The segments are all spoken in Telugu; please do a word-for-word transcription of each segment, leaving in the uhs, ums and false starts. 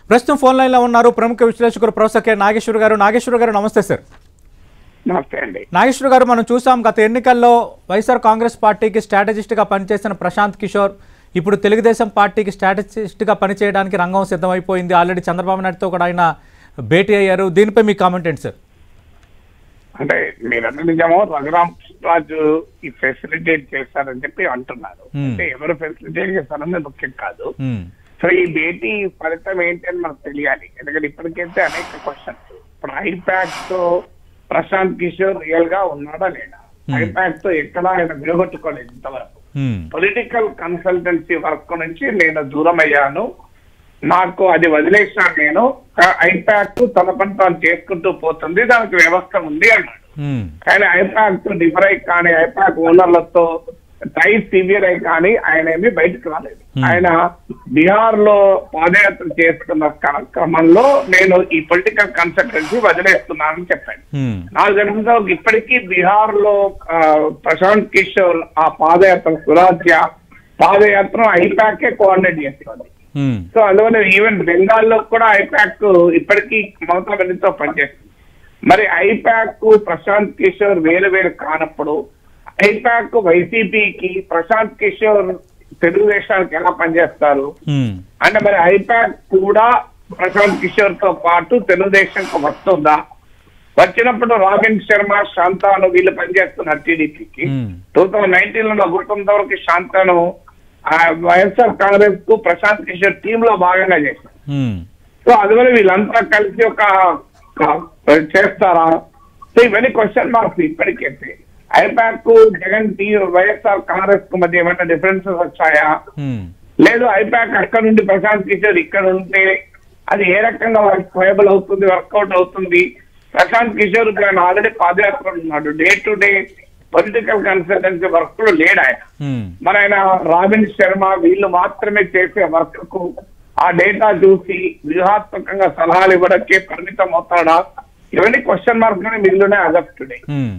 ప్రస్తుతం ఫోన్ లైన్ లో ఉన్నారు ప్రముఖ విశ్లేషకులు ప్రొఫెసర్ కె నాగేశ్వర్ గారు. నాగేశ్వర్ గారు నమస్తే సార్. నమస్తే అండి. నాగేశ్వర్ గారు, మనం చూసాం గత ఎన్నికల్లో వైఎస్ఆర్ కాంగ్రెస్ పార్టీకి స్ట్రాటజిస్ట్ గా పనిచేసిన ప్రశాంత్ కిషోర్ ఇప్పుడు తెలుగుదేశం పార్టీకి స్ట్రాటజిస్ట్ గా పనిచేయడానికి రంగం సిద్ధమైపోయింది. ఆల్రెడీ చంద్రబాబు నాయుడుతో కూడా ఆయన భేటీ అయ్యారు. దీనిపై మీ కామెంట్ ఏంటి సార్? అంటే మీరన్న నిజమో, రఘురామ్ రాజు ఈ ఫెసిలిటేట్ చేస్తారని చెప్పి అంటున్నారు. అంటే ఎవరు ఫెసిలిటేట్ చేస్తారన్నది ముఖ్యం కాదు. సో ఈ భేటీ ఫలితం ఏంటి అని మనకు తెలియాలి. ఎందుకంటే ఇప్పటికైతే అనేక క్వశ్చన్స్. ఇప్పుడు ఐపాక్ తో ప్రశాంత్ కిషోర్ రియల్ గా ఉన్నాడా లేదా? ఐపాక్ తో ఎక్కడ ఆయన విడగొట్టుకోలేదు ఇంతవరకు. పొలిటికల్ కన్సల్టెన్సీ వర్క్ నుంచి నేను దూరం అయ్యాను, నాకు అది వదిలేసాను, నేను ఐపాక్ తన పని తాను చేసుకుంటూ పోతుంది, దానికి వ్యవస్థ ఉంది అన్నాడు. కానీ ఐపాక్ తో డిఫర్ కానీ ఐపాక్ ఓనర్లతో టైట్ సివియర్ అయి కానీ ఆయన ఏమి బయటకు రాలేదు. ఆయన బీహార్ లో పాదయాత్ర చేస్తున్న క్రమంలో నేను ఈ పొలిటికల్ కన్సల్టెన్సీ వదిలేస్తున్నానని చెప్పాడు. నాకు తెలిసిన ఇప్పటికీ బీహార్ లో ప్రశాంత్ కిషోర్ ఆ పాదయాత్ర సురాజ్య పాదయాత్ర ఐపాక్ కోఆర్డినేట్ చేస్తుంది. సో అందువల్ల ఈవెన్ బెంగాల్లో కూడా ఐపాక్ ఇప్పటికీ మమతా బెనర్జీతో పనిచేస్తుంది. మరి ఐపాక్ ప్రశాంత్ కిషోర్ వేరు వేరు కానప్పుడు ఐపాక్ వైసీపీకి ప్రశాంత్ కిషోర్ తెలుగుదేశానికి ఎలా పనిచేస్తారు అంటే మరి ఐపాక్ కూడా ప్రశాంత్ కిషోర్ తో పాటు తెలుగుదేశంకి వస్తుందా? వచ్చినప్పుడు రాబిన్ శర్మ, శాంతాను వీళ్ళు పనిచేస్తున్నారు టీడీపీకి. టూ థౌజండ్ నైన్టీన్ లో గుర్తున్నంత వరకు శాంతాను వైఎస్ఆర్ కాంగ్రెస్ కు ప్రశాంత్ కిషోర్ టీమ్ లో భాగంగా చేశారు. సో అందువల్ల వీళ్ళంతా కలిసి ఒక చేస్తారా? సో ఇవన్నీ క్వశ్చన్ మార్క్స్ ఇప్పటికైతే. ఐపాక్ జగన్ టీ వైఎస్ఆర్ కాంగ్రెస్ కు మధ్య ఏమైనా డిఫరెన్సెస్ వచ్చాయా? లేదు ఐపాక్ అక్కడ నుండి ప్రశాంత్ కిషోర్ ఇక్కడ ఉంటే అది ఏ రకంగా వైబుల్ అవుతుంది, వర్కౌట్ అవుతుంది? ప్రశాంత్ కిషోర్ ఆల్రెడీ పాదయాత్ర ఉన్నాడు, day to day political consultancy work లో లేడు ఆయన. మరి ఆయన రాబిన్ శర్మ వీళ్ళు మాత్రమే చేసే వర్క్ కు ఆ డేటా చూసి వ్యూహాత్మకంగా సలహాలు ఇవ్వడానికే పరిమితం అవుతాడా? ఇవన్నీ క్వశ్చన్ మార్క్ గానే మిగిలినాయి యాజ్ ఆఫ్ టుడే.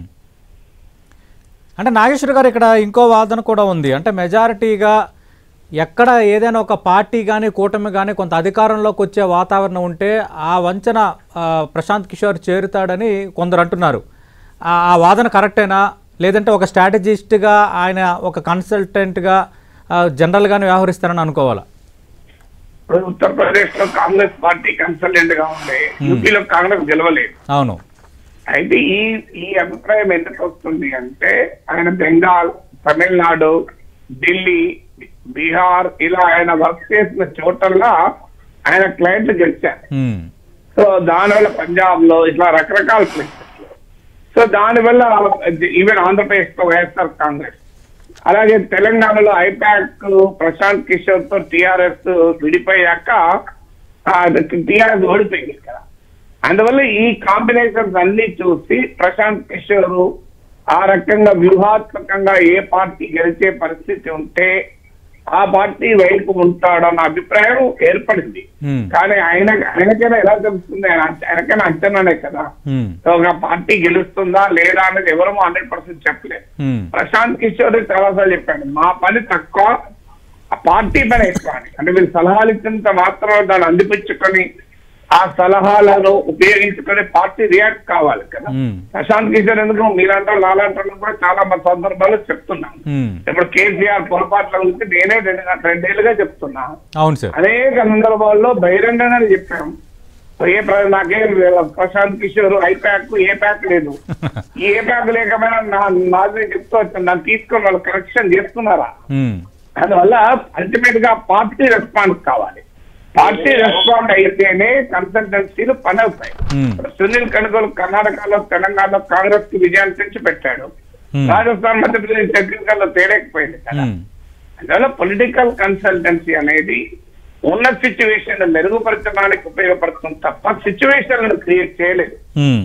అంటే నాగేశ్వర్ గారు, ఇక్కడ ఇంకో వాదన కూడా ఉంది. అంటే మెజారిటీగా ఎక్కడ ఏదైనా ఒక పార్టీ కానీ కూటమి కానీ కొంత అధికారంలోకి వచ్చే వాతావరణం ఉంటే ఆ వంచన ప్రశాంత్ కిషోర్ చేరుతాడని కొందరు అంటున్నారు. ఆ వాదన కరెక్టేనా? లేదంటే ఒక స్ట్రాటజిస్ట్గా ఆయన ఒక కన్సల్టెంట్గా జనరల్గానే వ్యవహరిస్తారని అనుకోవాలా? ఇప్పుడు ఉత్తరప్రదేశ్ లో కాంగ్రెస్ పార్టీ కన్సల్టెంట్ గా ఉండే, యూపీలో కాంగ్రెస్ గెలవలేదు. అవును. అయితే ఈ ఈ అభిప్రాయం ఎందుకు వస్తుంది అంటే ఆయన బెంగాల్, తమిళనాడు, ఢిల్లీ, బీహార్ ఇలా ఆయన వర్క్ చేసిన చోటల్లా ఆయన క్లయింట్లు గెలిచారు. సో దానివల్ల పంజాబ్ లో ఇట్లా రకరకాల ప్లేసెస్ లో. సో దానివల్ల ఈవెన్ ఆంధ్రప్రదేశ్ లో వైఎస్ఆర్ కాంగ్రెస్, అలాగే తెలంగాణలో ఐపాక్ ప్రశాంత్ కిషోర్ తో టిఆర్ఎస్ విడిపోయాక టిఆర్ఎస్ ఓడిపోయింది ఇక్కడ. అందువల్ల ఈ కాంబినేషన్స్ అన్ని చూసి ప్రశాంత్ కిషోర్ ఆ రకంగా వ్యూహాత్మకంగా ఏ పార్టీ గెలిచే పరిస్థితి ఉంటే ఆ పార్టీ వైపు ఉంటాడన్న అభిప్రాయం ఏర్పడింది. కానీ ఆయన ఆయనకైనా ఎలా తెలుస్తుంది? ఆయనకైనా అంచనానే కదా. ఒక పార్టీ గెలుస్తుందా లేదా అనేది ఎవరూ హండ్రెడ్ పర్సెంట్ చెప్పలేదు. ప్రశాంత్ కిషోర్ చాలాసార్లు చెప్పాడు, మా పని తక్కువ, ఆ పార్టీ పని ఎక్కువ అని. అంటే వీళ్ళు సలహాలు ఇచ్చినంత మాత్రం దాన్ని అందిపించుకొని ఆ సలహాలను ఉపయోగించుకునే పార్టీ రియాక్ట్ కావాలి కదా. ప్రశాంత్ కిషోర్ ఎందుకు మీరంతా లాలంటారు కూడా చాలా సందర్భాలు చెప్తున్నాను. ఇప్పుడు కేసీఆర్ పొరపాట్ల గురించి నేనే రెండు రెండేళ్లుగా చెప్తున్నా. అనేక సందర్భాల్లో బహిరంగంగా చెప్పాం. ఏ నాకే ప్రశాంత్ కిషోర్ ఐపాక్ ఏ ప్యాక్ లేదు, ఈ ఏ ప్యాక్ లేకపోయినా నా నాదే చెప్తూ వచ్చాను, నన్ను తీసుకొని వాళ్ళు కరెక్షన్ చేస్తున్నారా? అందువల్ల అల్టిమేట్ గా పార్టీ రెస్పాన్స్ కావాలి. పార్టీ రెస్పాండ్ అయితేనే కన్సల్టెన్సీలు పని అవుతాయి. సునీల్ కనుగోలు కర్ణాటకలో, తెలంగాణలో కాంగ్రెస్ కి విజయాన్ని తెచ్చి పెట్టాడు. రాజస్థాన్, మధ్యప్రదేశ్, ఛత్తీస్గఢ్ తేలేకపోయింది కదా. అందువల్ల పొలిటికల్ కన్సల్టెన్సీ అనేది ఉన్న సిచ్యువేషన్ మెరుగుపరచడానికి ఉపయోగపడుతుంది తప్ప సిచ్యువేషన్ క్రియేట్ చేయలేదు.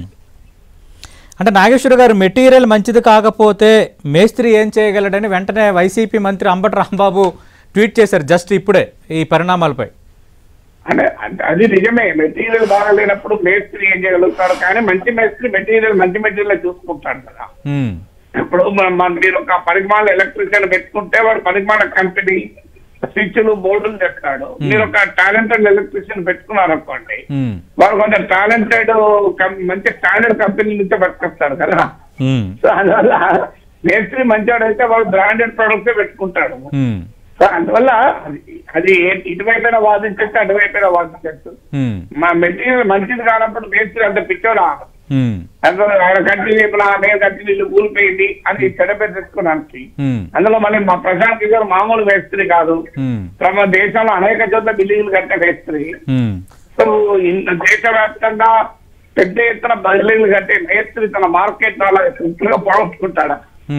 అంటే నాగేశ్వర గారు, మెటీరియల్ మంచిది కాకపోతే మేస్త్రి ఏం చేయగలడని వెంటనే వైసీపీ మంత్రి అంబటి రాంబాబు ట్వీట్ చేశారు జస్ట్ ఇప్పుడే ఈ పరిణామాలపై. అంటే అది నిజమే, మెటీరియల్ బాగా లేనప్పుడు మేస్త్రి ఏం చేయగలుగుతాడు. కానీ మంచి మేస్త్రి మెటీరియల్ మంచి మెటీరియల్ చూసుకుంటాడు కదా. ఇప్పుడు మీరు ఒక పరిమాణ ఎలక్ట్రీషియన్ పెట్టుకుంటే వాడు పరిమాణ కంపెనీ స్విచ్లు బోర్డులు చెప్తాడు. మీరు ఒక టాలెంటెడ్ ఎలక్ట్రీషియన్ పెట్టుకున్నారు అనుకోండి, వాడు కొంచెం టాలెంటెడ్ మంచి స్టాండర్డ్ కంపెనీ నుంచే పట్టుకొస్తాడు కదా. సో అందువల్ల మేస్త్రి మంచివాడైతే వాడు బ్రాండెడ్ ప్రొడక్ట్స్ పెట్టుకుంటాడు. సో అందువల్ల అది ఇటువైపున వాదించచ్చు, అటువైపున వాదించచ్చు. మా మెటీరియల్ మంచిది కానప్పుడు మేస్త్రి అంత పిచ్చోడా, అందులో ఆయన కంటి నేను కంటి నీళ్ళు కూలిపోయింది అని చెడపేరు తెచ్చుకోవడానికి. అందులో మళ్ళీ మా ప్రశాంత్ కిషోర్ మామూలు మేస్త్రి కాదు, తమ దేశంలో అనేక చోట్ల బిల్డింగ్లు కట్టే మేస్త్రి. సో దేశవ్యాప్తంగా పెద్ద ఎత్తున బిల్డింగ్లు కట్టే మేస్త్రి తన మార్కెట్ అలా సింపుల్గా పొడవుకుంటాడా?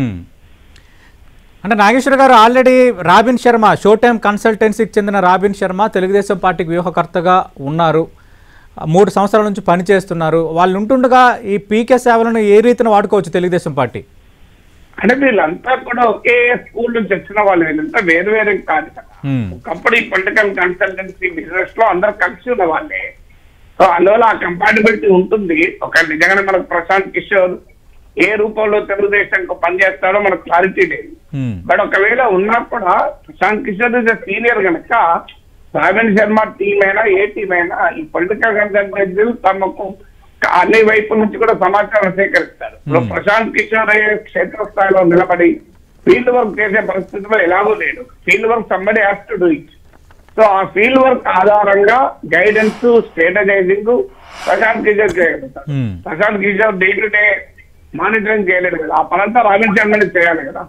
అంటే నాగేశ్వర గారు already Robin Sharma, show time కన్సల్టెన్సీకి చెందిన రాబిన్ శర్మ తెలుగుదేశం పార్టీకి వ్యూహకర్తగా ఉన్నారు, మూడు సంవత్సరాల నుంచి పనిచేస్తున్నారు. వాళ్ళు ఉంటుండగా ఈ పీకే సేవలను ఏ రీతిన వాడుకోవచ్చు తెలుగుదేశం పార్టీ? అంటే వీళ్ళంతా కూడా ఒకే స్కూల్ నుంచి వచ్చిన వాళ్ళు, వీళ్ళంతా వేరు వేరే కాదు కదా. ఒకప్పుడు ఈ పొలిటికల్ కన్సల్టెన్సీ బిజినెస్ లో అందరు కలిసి ఉన్న వాళ్ళే. సో అందువల్ల ఆ కంపాటిబిలిటీ ఉంటుంది. ఒక నిజంగానే మనకు ప్రశాంత్ కిషోర్ ఏ రూపంలో తెలుగుదేశం పనిచేస్తాడో మనకు క్లారిటీ లేదు. బట్ ఒకవేళ ఉన్నా కూడా ప్రశాంత్ కిషోర్ ఇస్ సీనియర్ కనుక రాబిన్ శర్మ టీం అయినా ఏ టీం అయినా ఈ పొలిటికల్ కన్సల్టెన్సీలు తమకు అన్ని వైపుల నుంచి కూడా సమాచారం సేకరిస్తారు. ఇప్పుడు ప్రశాంత్ కిషోర్ క్షేత్రస్థాయిలో నిలబడి ఫీల్డ్ వర్క్ చేసే పరిస్థితిలో ఎలాగో లేడు. Field work somebody has to do it. So ఆ ఫీల్డ్ వర్క్ ఆధారంగా గైడెన్స్, స్ట్రాటజైజింగ్ ప్రశాంత్ కిషోర్ చేయగలుగుతారు. Prashant Kishor day to day monitoring చేయలేదు కదా, ఆ పనంతా రాబిన్ శర్మని చేయాలి కదా.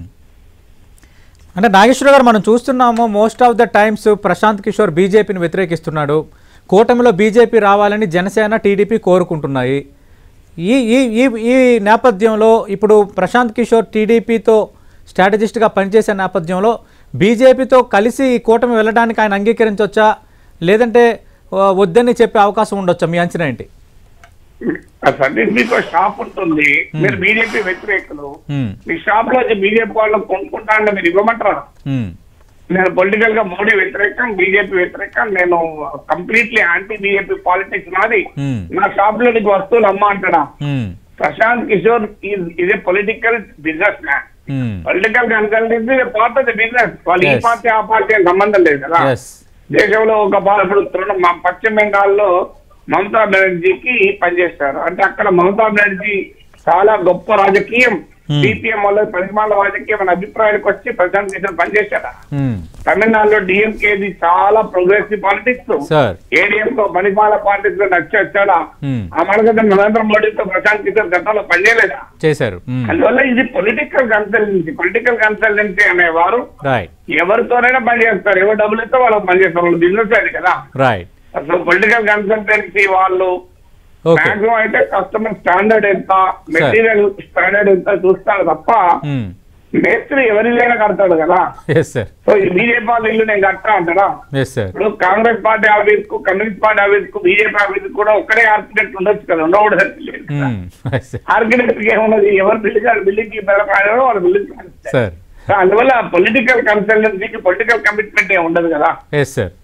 అంటే నాగేశ్వర గారు మనం చూస్తున్నాము most of the times Prashant Kishor బీజేపీని వ్యతిరేకిస్తున్నాడు. కూటమిలో బీజేపీ రావాలని జనసేన, టీడీపీ కోరుకుంటున్నాయి. ఈ ఈ ఈ ఈ నేపథ్యంలో ఇప్పుడు ప్రశాంత్ కిషోర్ టీడీపీతో స్ట్రాటజిస్ట్గా పనిచేసే నేపథ్యంలో బీజేపీతో కలిసి ఈ కూటమి వెళ్ళడానికి ఆయన అంగీకరించవచ్చా, లేదంటే వద్దని చెప్పే అవకాశం ఉండొచ్చా? మీ అంచనా ఏంటి? అసలు మీకు షాప్ ఉంటుంది, మీరు బీజేపీ వ్యతిరేకులు, మీ షాప్ లో బీజేపీ వాళ్ళు కొనుక్కుంటా అంటే మీరు ఇవ్వమంటారా? నేను పొలిటికల్ గా మోడీ వ్యతిరేకం, బీజేపీ వ్యతిరేకం, నేను కంప్లీట్లీ యాంటీ బీజేపీ పాలిటిక్స్ నాది, నా షాప్ లో నీకు వస్తువులు అమ్మ అంటాడా? ప్రశాంత్ కిషోర్ ఇదే political businessman. Political consultancy part of the business. వాళ్ళు ఈ పార్టీ ఆ పార్టీ అని సంబంధం లేదు కదా. దేశంలో ఒక ఇప్పుడు మా పశ్చిమ బెంగాల్లో మమతా బెనర్జీకి పనిచేస్తారు అంటే అక్కడ మమతా బెనర్జీ చాలా గొప్ప రాజకీయం, సిపిఎం వల్ల పరిమాణ రాజకీయం అనే అభిప్రాయానికి వచ్చి ప్రశాంత్ కిషోర్ పనిచేశారా? తమిళనాడులో డిఎంకేది చాలా ప్రోగ్రెసివ్ పాలిటిక్స్, ఏడీఎంతో మణిపాల పాలిటిక్స్ లో నచ్చి వచ్చాడా? ఆ మనకు నరేంద్ర మోడీతో ప్రశాంత్ కిషోర్ గతంలో పనిచేయలేదా? చేశారు. అందువల్ల ఇది పొలిటికల్ కన్సల్టెన్సీ. పొలిటికల్ కన్సల్టెన్సీ అనేవారు ఎవరితోనైనా పనిచేస్తారు, ఎవరు డబ్బులు ఇస్తే వాళ్ళకి పనిచేస్తారు, వాళ్ళు బిజినెస్ అది కదా. అసలు పొలిటికల్ కన్సల్టెన్సీ వాళ్ళు మాక్సిమం అయితే కస్టమర్ స్టాండర్డ్ ఎంత, మెటీరియల్ స్టాండర్డ్ ఎంత చూస్తారు తప్ప మేస్త్రి ఎవరిదైనా కడతాడు కదా. సో ఈ బీజేపీ వాళ్ళ ఇల్లు నేను కట్టా అంటారా? ఇప్పుడు కాంగ్రెస్ పార్టీ ఆఫీస్ కు, కమ్యూనిస్ట్ పార్టీ ఆఫీస్ కు, బీజేపీ ఆఫీస్ కూడా ఒక్కడే ఆర్కిటెక్ట్ ఉండొచ్చు కదా, ఉండకూడదు. ఆర్కిటెక్ట్ ఏమున్నది, ఎవరు బిల్డింగ్ బిల్డింగ్ కి బెల్లకాడో వాళ్ళ బిల్డింగ్. అందువల్ల పొలిటికల్ కన్సల్టెన్సీకి పొలిటికల్ కమిట్మెంట్ ఏమి ఉండదు కదా.